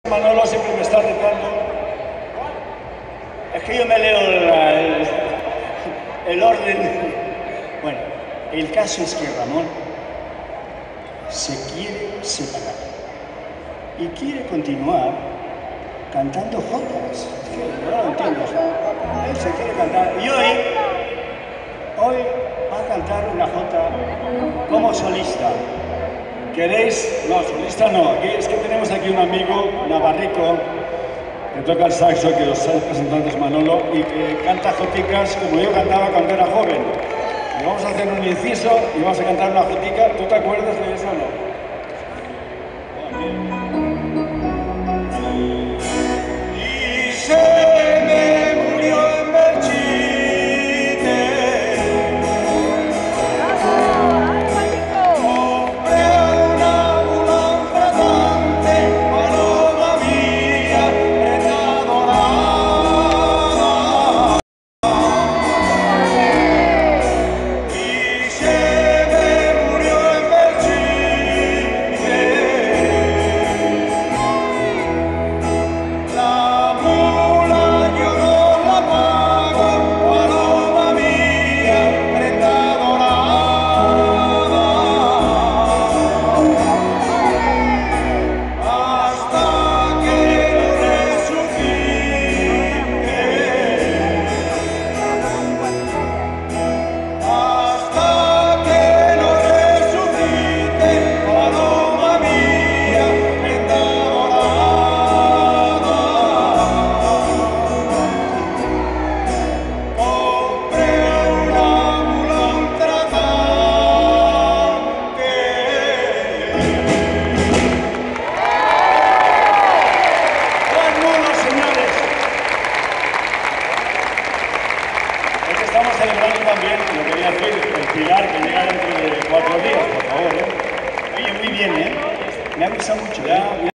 Manolo siempre me está retando. Es que yo me leo el orden. Bueno, el caso es que Ramón se quiere separar y quiere continuar cantando jotas. Es que no lo entiendo. Él se quiere cantar. Y hoy va a cantar una jota como solista. ¿Queréis? No, solista no. Aquí, es que tenemos aquí un amigo navarrico que toca el saxo, que os he presentado antes, Manolo, y que canta joticas como yo cantaba cuando era joven. Y vamos a hacer un inciso y vamos a cantar una jotica. ¿Tú te acuerdas de eso o no? Y se me murió en Belchite. Compré una ambulancia andante, paloma mía, enamorada. Y se me murió en Belchite. La mula yo no la pago, paloma mía, prenda dorada. Hasta que no resucite, hasta que no resucite, paloma mía, prenda dorada. Compré una ambulancia andante. ¡Buen mulo, señores! Es que estamos celebrando también, lo quería decir, el Pilar, que llega dentro de 4 días, por favor, ¿eh? Oye, muy bien, ¿eh? Me ha gustado mucho, ya.